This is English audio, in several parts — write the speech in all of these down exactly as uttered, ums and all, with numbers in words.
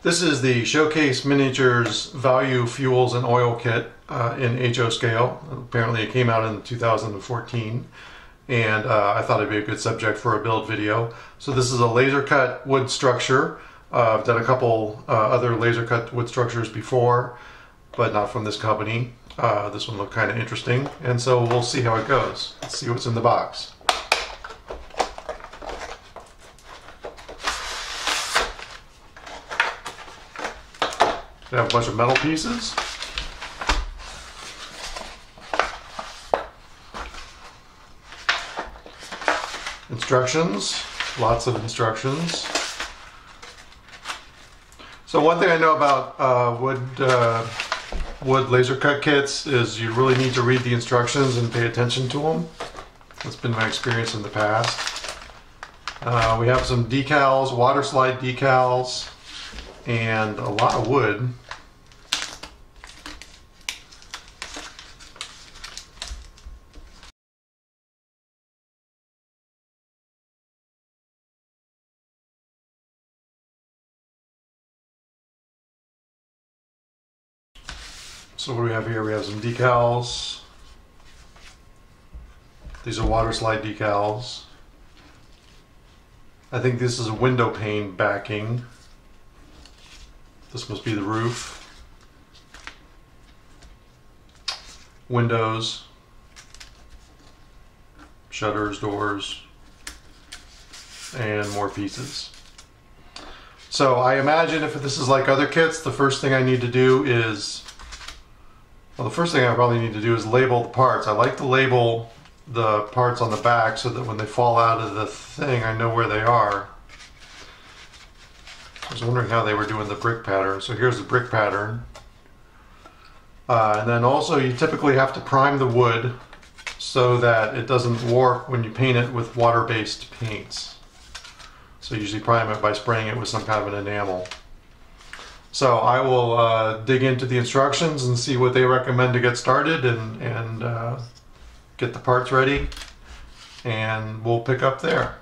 This is the Showcase Miniatures Val-U Fuels and Oil kit uh, in H O scale. Apparently it came out in two thousand fourteen, and uh, I thought it'd be a good subject for a build video. So this is a laser cut wood structure. Uh, I've done a couple uh, other laser cut wood structures before, but not from this company. Uh, this one looked kind of interesting, and so we'll see how it goes. Let's see what's in the box. We have a bunch of metal pieces. Instructions, lots of instructions. So one thing I know about uh, wood, uh, wood laser cut kits is you really need to read the instructions and pay attention to them. That's been my experience in the past. Uh, we have some decals, water slide decals, and a lot of wood. So what do we have here? We have some decals. These are water slide decals. I think this is a window pane backing. This must be the roof. Windows. Shutters, doors, and more pieces. So I imagine if this is like other kits, the first thing I need to do is Well, the first thing I probably need to do is label the parts. I like to label the parts on the back so that when they fall out of the thing, I know where they are. I was wondering how they were doing the brick pattern. So here's the brick pattern. Uh, and then also you typically have to prime the wood so that it doesn't warp when you paint it with water-based paints. So you usually prime it by spraying it with some kind of an enamel. So I will uh, dig into the instructions and see what they recommend to get started, and, and uh, get the parts ready, and we'll pick up there.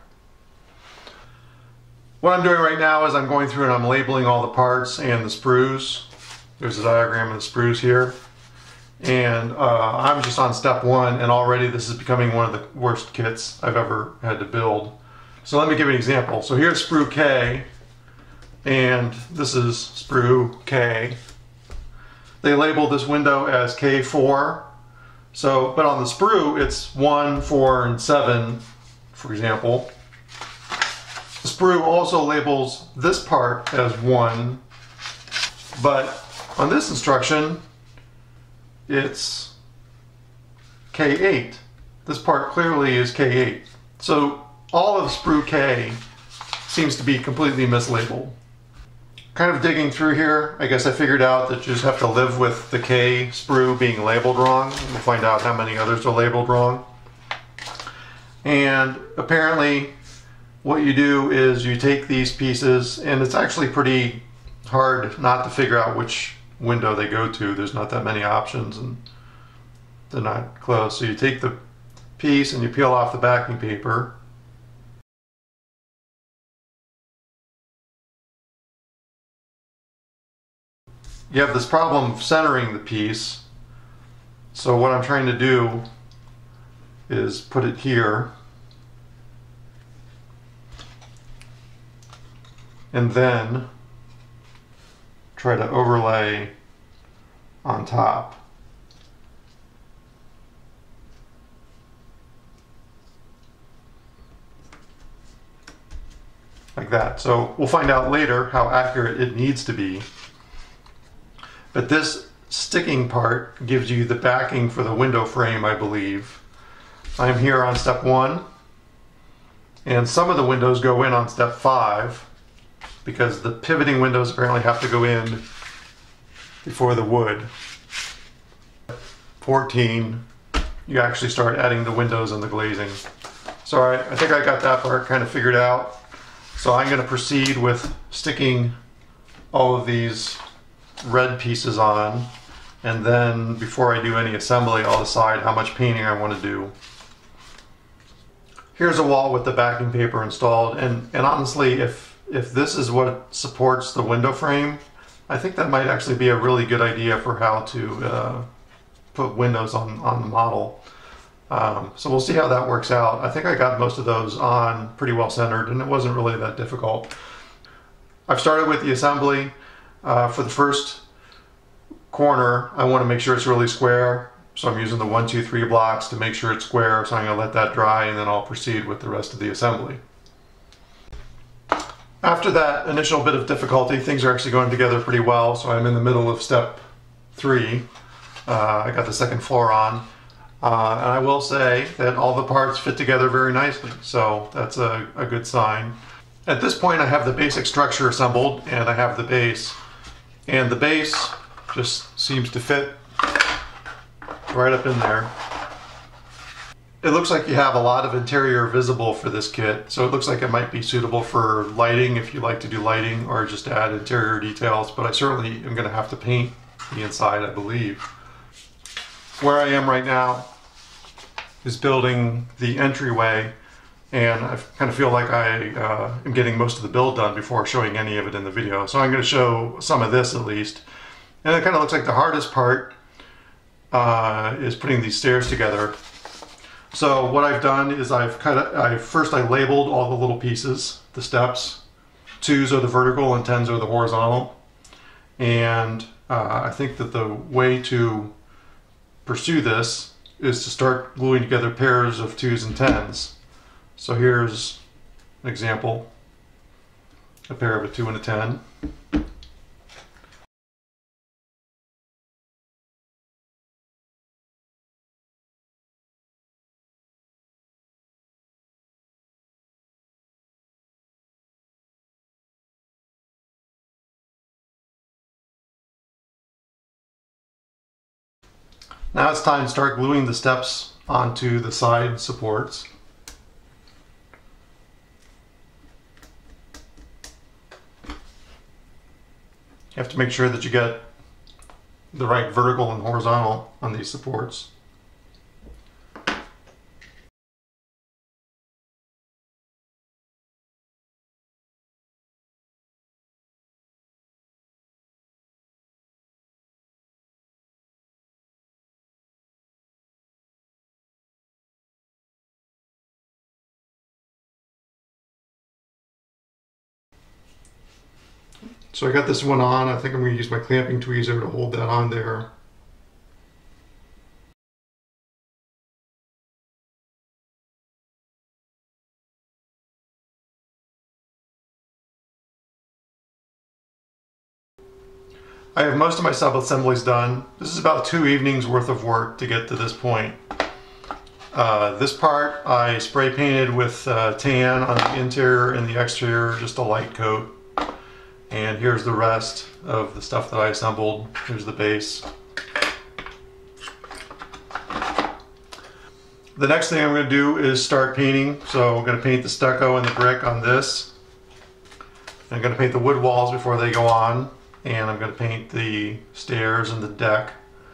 What I'm doing right now is I'm going through and I'm labeling all the parts and the sprues. There's a diagram of the sprues here. And uh, I'm just on step one, and already this is becoming one of the worst kits I've ever had to build. So let me give you an example. So here's sprue K. And this is sprue K. They labeled this window as K four. So, but on the sprue, it's one, four, and seven, for example. The sprue also labels this part as one, but on this instruction, it's K eight. This part clearly is K eight. So all of sprue K seems to be completely mislabeled. Kind of digging through here, I guess I figured out that you just have to live with the K sprue being labeled wrong. We'll find out how many others are labeled wrong. And apparently what you do is you take these pieces, and it's actually pretty hard not to figure out which window they go to. There's not that many options and they're not close. So you take the piece and you peel off the backing paper. You have this problem of centering the piece. So what I'm trying to do is put it here, and then try to overlay on top. Like that. So we'll find out later how accurate it needs to be. But this sticking part gives you the backing for the window frame, I believe. I'm here on step one, and some of the windows go in on step five because the pivoting windows apparently have to go in before the wood. fourteen, you actually start adding the windows and the glazing. So I, I think I got that part kind of figured out. So I'm going to proceed with sticking all of these red pieces on, and then before I do any assembly, I'll decide how much painting I want to do. Here's a wall with the backing paper installed, and, and honestly, if if this is what supports the window frame, I think that might actually be a really good idea for how to uh, put windows on, on the model. Um, so we'll see how that works out. I think I got most of those on pretty well centered, and it wasn't really that difficult. I've started with the assembly. Uh, for the first corner, I want to make sure it's really square. So I'm using the one, two, three blocks to make sure it's square. So I'm going to let that dry, and then I'll proceed with the rest of the assembly. After that initial bit of difficulty, things are actually going together pretty well. So I'm in the middle of step three. Uh, I got the second floor on. Uh, and I will say that all the parts fit together very nicely. So that's a, a good sign. At this point, I have the basic structure assembled, and I have the base. And the base just seems to fit right up in there. It looks like you have a lot of interior visible for this kit, so it looks like it might be suitable for lighting if you like to do lighting or just add interior details, but I certainly am going to have to paint the inside, I believe. Where I am right now is building the entryway, and I kind of feel like I uh, am getting most of the build done before showing any of it in the video. So I'm going to show some of this at least. And it kind of looks like the hardest part uh, is putting these stairs together. So what I've done is I've kind of, I first I labeled all the little pieces, the steps. Twos are the vertical and tens are the horizontal. And uh, I think that the way to pursue this is to start gluing together pairs of twos and tens. So here's an example, a pair of a two and a ten. Now it's time to start gluing the steps onto the side supports. You have to make sure that you get the right vertical and horizontal on these supports. So I got this one on. I think I'm going to use my clamping tweezer to hold that on there. I have most of my sub-assemblies done. This is about two evenings worth of work to get to this point. Uh, this part I spray painted with uh, tan on the interior and the exterior, just a light coat. And here's the rest of the stuff that I assembled. Here's the base. The next thing I'm going to do is start painting. So I'm going to paint the stucco and the brick on this. I'm going to paint the wood walls before they go on. And I'm going to paint the stairs and the deck.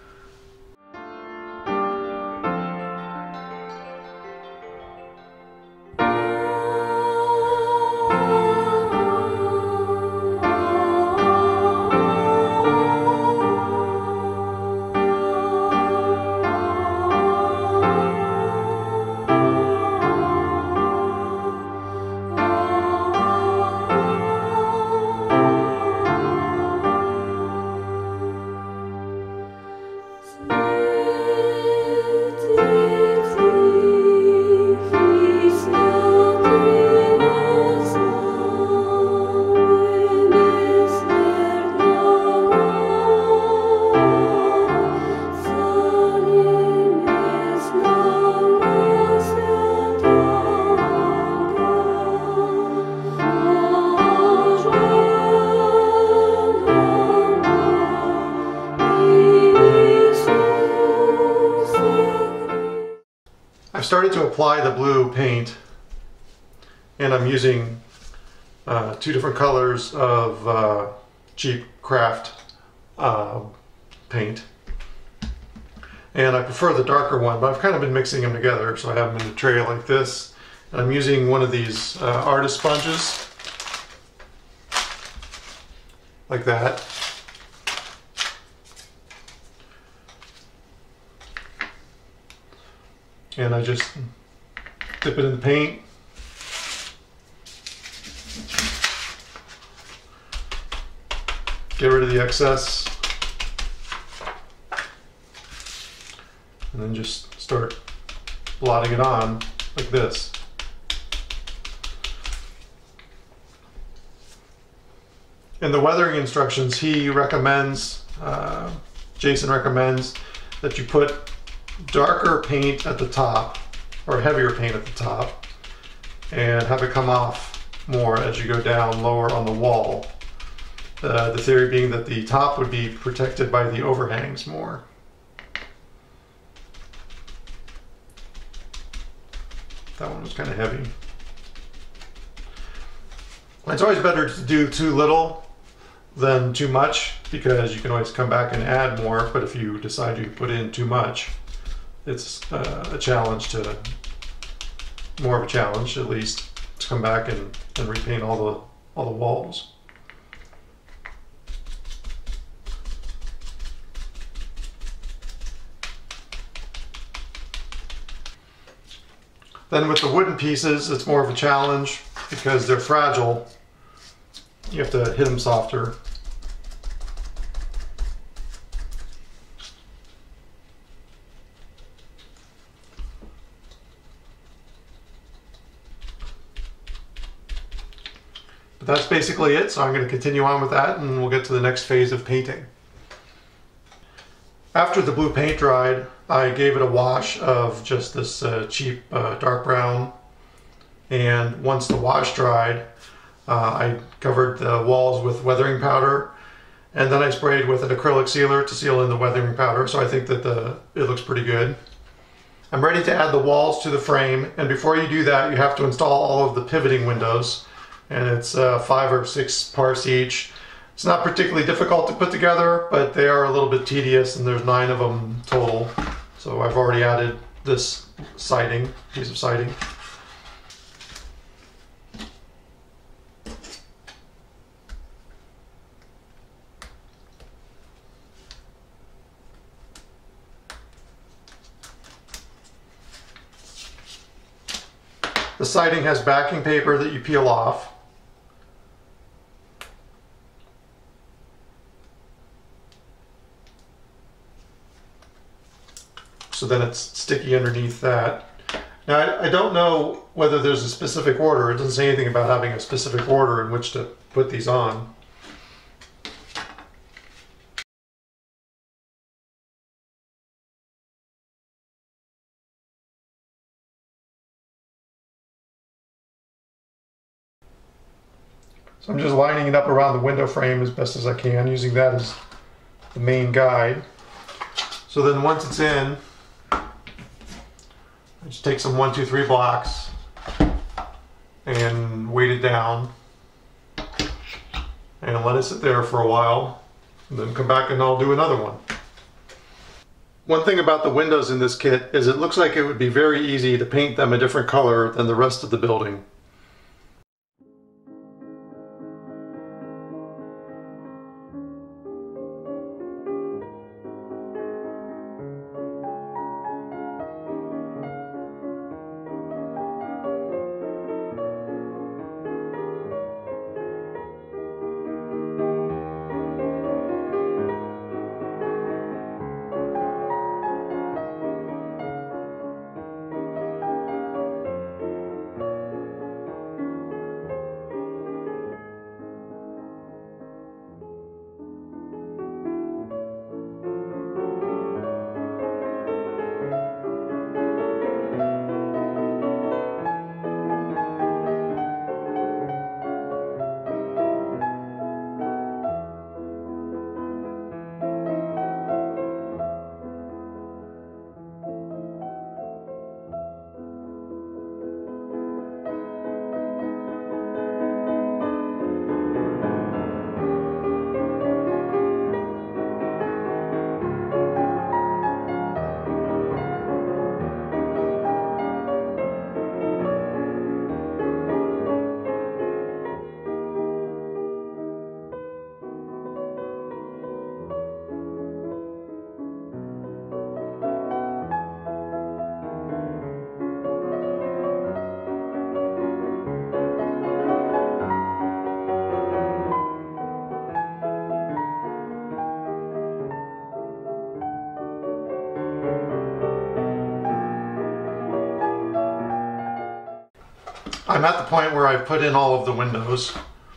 I've started to apply the blue paint, and I'm using uh, two different colors of uh, cheap craft uh, paint. And I prefer the darker one, but I've kind of been mixing them together, so I have them in a tray like this. And I'm using one of these uh, artist sponges. like that. And I just dip it in the paint. Get rid of the excess. And then just start blotting it on like this. In the weathering instructions, he recommends, uh, Jason recommends that you put darker paint at the top, or heavier paint at the top, and have it come off more as you go down lower on the wall. Uh, the theory being that the top would be protected by the overhangs more. That one was kind of heavy. It's always better to do too little than too much, because you can always come back and add more, but if you decide to put in too much, it's uh, a challenge to, more of a challenge at least, to come back and, and repaint all the, all the walls. Then with the wooden pieces, it's more of a challenge because they're fragile. You have to hit them softer. But that's basically it, so I'm going to continue on with that and we'll get to the next phase of painting. After the blue paint dried, I gave it a wash of just this uh, cheap uh, dark brown, and once the wash dried, uh, I covered the walls with weathering powder, and then I sprayed with an acrylic sealer to seal in the weathering powder, so I think that the it looks pretty good. I'm ready to add the walls to the frame, and before you do that you have to install all of the pivoting windows, and it's uh, five or six parts each. It's not particularly difficult to put together, but they are a little bit tedious, and there's nine of them total. So I've already added this siding, piece of siding. The siding has backing paper that you peel off. So then it's sticky underneath that. Now I, I don't know whether there's a specific order. It doesn't say anything about having a specific order in which to put these on. So I'm just lining it up around the window frame as best as I can, using that as the main guide. So then once it's in, I just take some one, two, three blocks and weight it down and let it sit there for a while, and then come back and I'll do another one. One thing about the windows in this kit is it looks like it would be very easy to paint them a different color than the rest of the building. I'm at the point where I've put in all of the windows.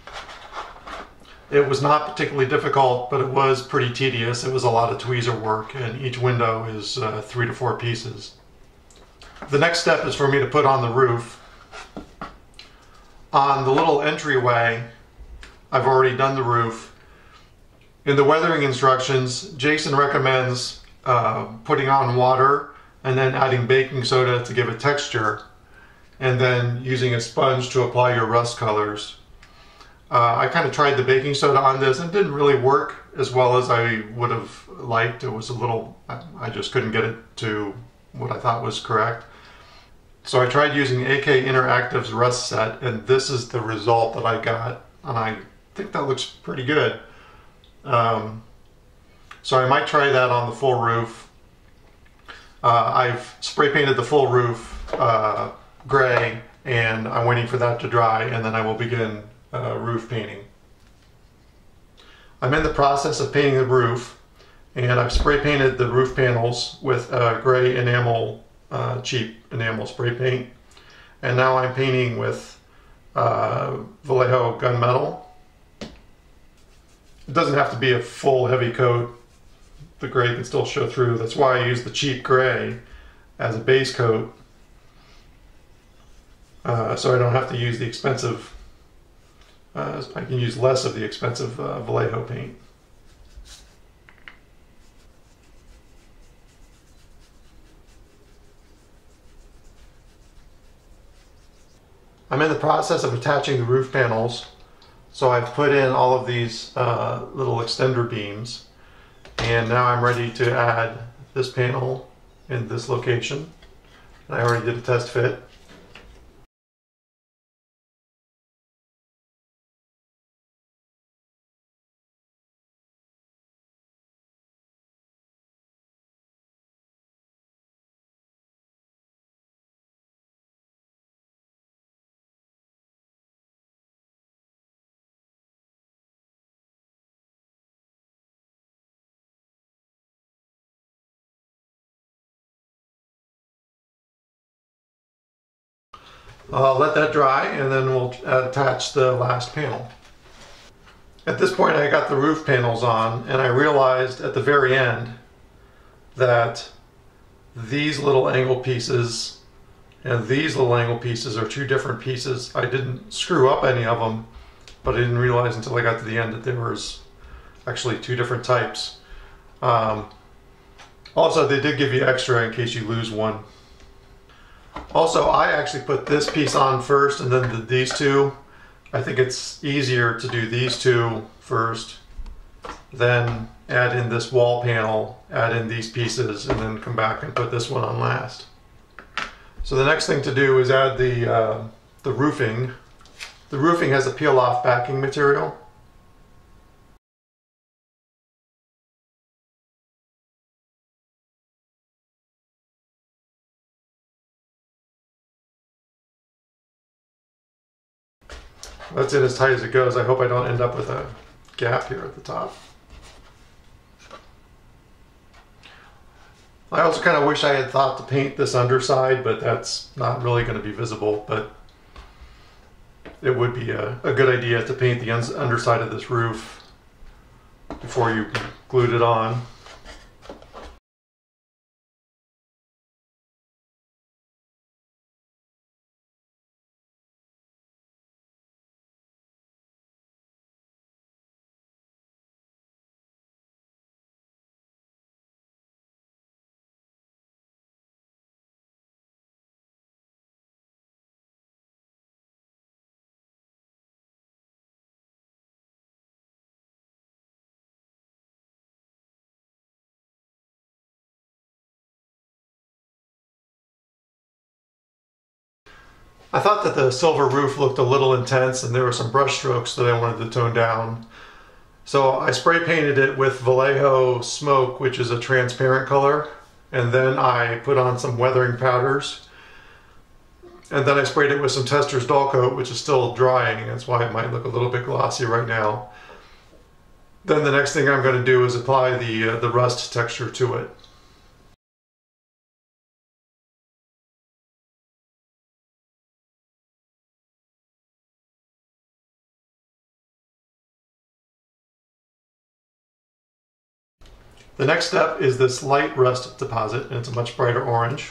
It was not particularly difficult, but it was pretty tedious. It was a lot of tweezer work, and each window is uh, three to four pieces. The next step is for me to put on the roof. On the little entryway, I've already done the roof. In the weathering instructions, Jason recommends uh, putting on water and then adding baking soda to give it texture, and then using a sponge to apply your rust colors. Uh, I kind of tried the baking soda on this and it didn't really work as well as I would have liked. It was a little, I just couldn't get it to what I thought was correct. So I tried using A K Interactive's rust set, and this is the result that I got, and I think that looks pretty good. Um, so I might try that on the full roof. Uh, I've spray painted the full roof uh, gray, and I'm waiting for that to dry, and then I will begin uh, roof painting. I'm in the process of painting the roof, and I've spray painted the roof panels with uh, gray enamel, uh, cheap enamel spray paint, and now I'm painting with uh, Vallejo gunmetal. It doesn't have to be a full heavy coat. The gray can still show through. That's why I use the cheap gray as a base coat, uh, so I don't have to use the expensive, uh, I can use less of the expensive uh, Vallejo paint. I'm in the process of attaching the roof panels. So I've put in all of these uh, little extender beams, and now I'm ready to add this panel in this location. And I already did a test fit. I'll let that dry, and then we'll attach the last panel. At this point I got the roof panels on, and I realized at the very end that these little angle pieces and these little angle pieces are two different pieces. I didn't screw up any of them, but I didn't realize until I got to the end that there was actually two different types. Um, also, they did give you extra in case you lose one. Also, I actually put this piece on first and then the, these two. I think it's easier to do these two first, then add in this wall panel, add in these pieces, and then come back and put this one on last. So the next thing to do is add the, uh, the roofing. The roofing has a peel-off backing material. That's in as tight as it goes. I hope I don't end up with a gap here at the top. I also kind of wish I had thought to paint this underside, but that's not really going to be visible. But it would be a, a good idea to paint the underside of this roof before you glued it on. I thought that the silver roof looked a little intense and there were some brush strokes that I wanted to tone down. So I spray painted it with Vallejo Smoke, which is a transparent color, and then I put on some weathering powders. And then I sprayed it with some Tester's Dull Coat, which is still drying. That's why it might look a little bit glossy right now. Then the next thing I'm going to do is apply the, uh, the rust texture to it. The next step is this light rust deposit, and it's a much brighter orange.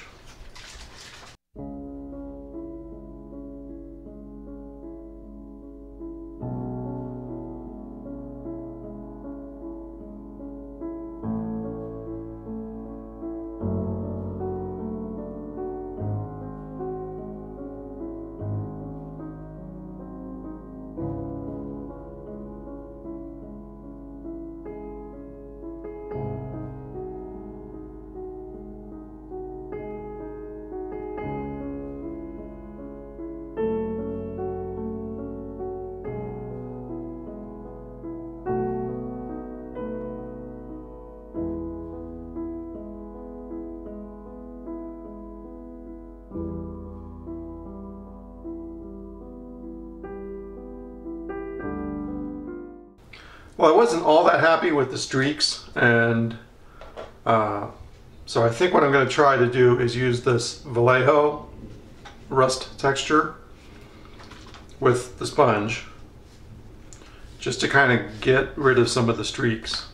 Well, I wasn't all that happy with the streaks, and uh, so I think what I'm going to try to do is use this Val-U rust texture with the sponge just to kind of get rid of some of the streaks.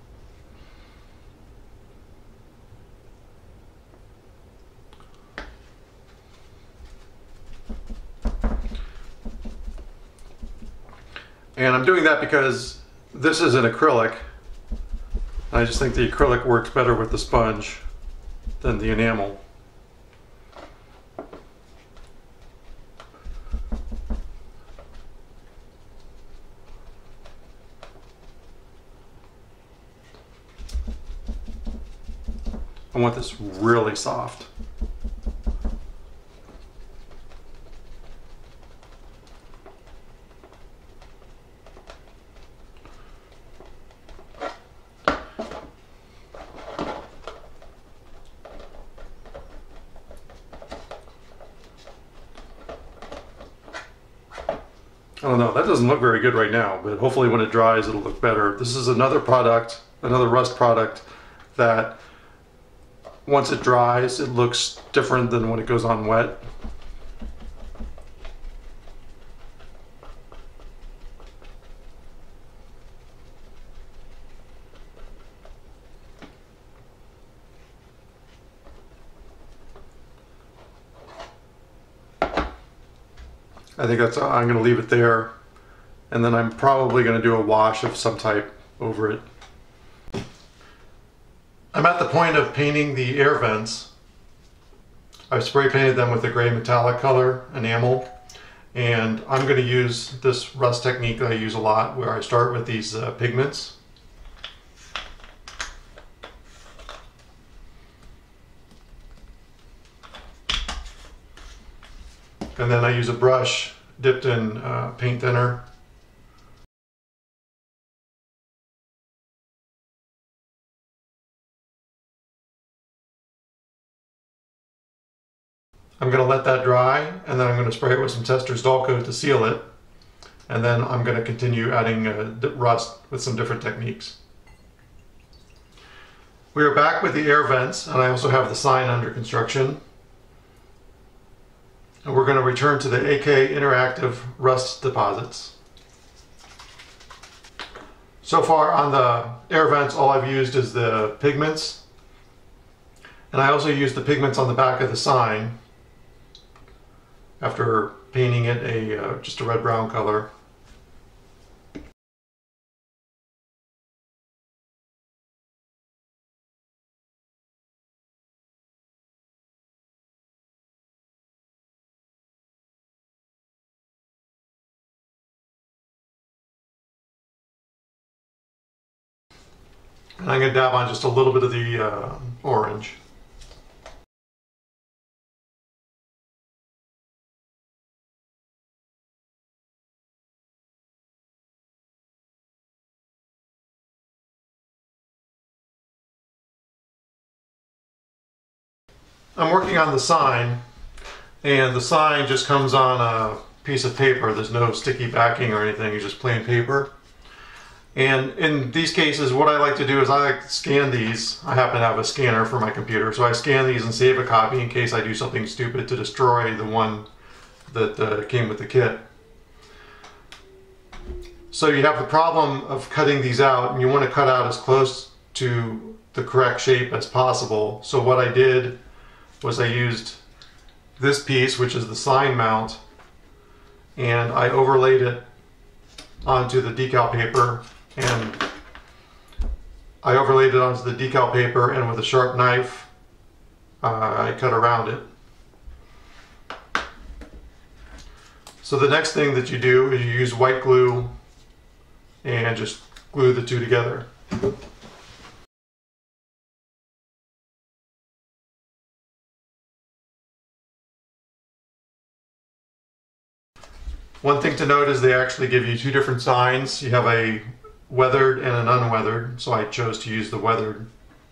And I'm doing that because this is an acrylic. I just think the acrylic works better with the sponge than the enamel. I want this really soft. I don't know, that doesn't look very good right now, but hopefully when it dries it'll look better. This is another product, another rust product, that once it dries it looks different than when it goes on wet. I think that's, I'm going to leave it there, and then I'm probably going to do a wash of some type over it. I'm at the point of painting the air vents. I've spray painted them with a gray metallic color enamel, and I'm going to use this rust technique that I use a lot, where I start with these uh, pigments. And then I use a brush dipped in uh, paint thinner. I'm going to let that dry, and then I'm going to spray it with some Testors Dull Coat to seal it. And then I'm going to continue adding uh, rust with some different techniques. We are back with the air vents, and I also have the sign under construction. And we're going to return to the A K Interactive rust deposits. So far on the air vents, all I've used is the pigments. And I also used the pigments on the back of the sign after painting it a uh, just a red-brown color. And I'm going to dab on just a little bit of the uh, orange. I'm working on the sign, and the sign just comes on a piece of paper. There's no sticky backing or anything, it's just plain paper. And in these cases, what I like to do is I like to scan these. I happen to have a scanner for my computer, so I scan these and save a copy in case I do something stupid to destroy the one that uh, came with the kit. So you have the problem of cutting these out, and you want to cut out as close to the correct shape as possible. So what I did was I used this piece, which is the sign mount, and I overlaid it onto the decal paper, and I overlaid it onto the decal paper, and with a sharp knife uh, I cut around it. So the next thing that you do is you use white glue and just glue the two together. One thing to note is they actually give you two different signs. You have a weathered and an unweathered, so I chose to use the weathered.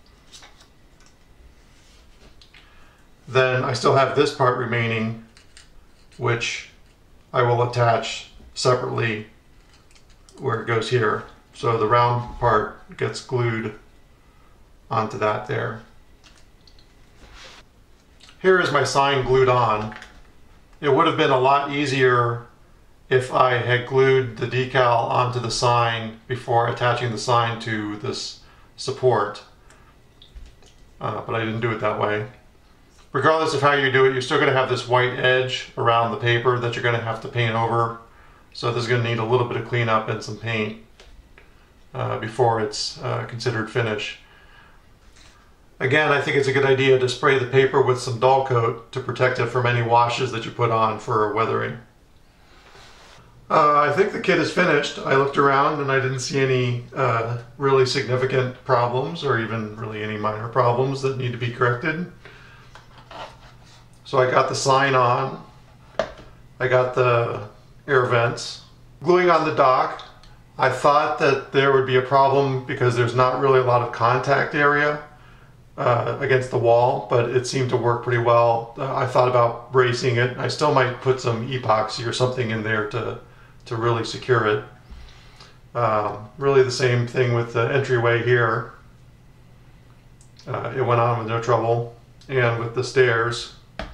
Then I still have this part remaining, which I will attach separately where it goes here. So the round part gets glued onto that there. Here is my sign glued on. It would have been a lot easier if I had glued the decal onto the sign before attaching the sign to this support. Uh, but I didn't do it that way. Regardless of how you do it, you're still going to have this white edge around the paper that you're going to have to paint over. So this is going to need a little bit of cleanup and some paint uh, before it's uh, considered finished. Again, I think it's a good idea to spray the paper with some dull coat to protect it from any washes that you put on for weathering. Uh, I think the kit is finished. I looked around and I didn't see any uh, really significant problems, or even really any minor problems that need to be corrected. So I got the sign on, I got the air vents. Gluing on the dock, I thought that there would be a problem because there's not really a lot of contact area uh, against the wall, but it seemed to work pretty well. Uh, I thought about bracing it. I still might put some epoxy or something in there to, to really secure it. Um, really the same thing with the entryway here. Uh, it went on with no trouble. And with the stairs.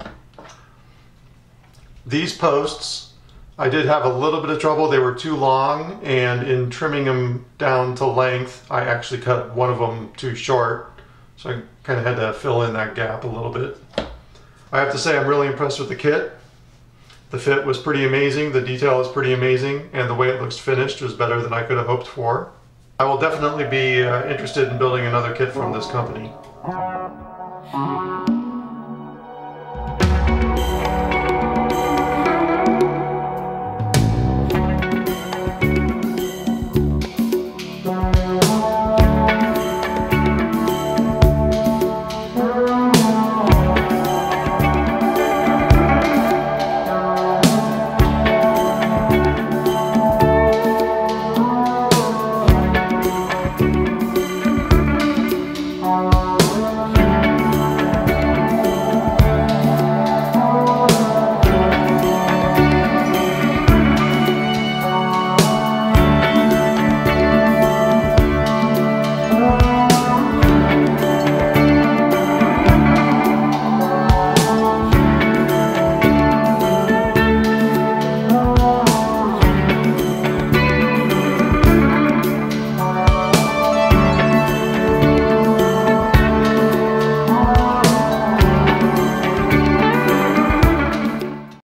These posts, I did have a little bit of trouble. They were too long, and in trimming them down to length, I actually cut one of them too short. So I kind of had to fill in that gap a little bit. I have to say I'm really impressed with the kit. The fit was pretty amazing, the detail is pretty amazing, and the way it looks finished was better than I could have hoped for. I will definitely be uh, interested in building another kit from this company.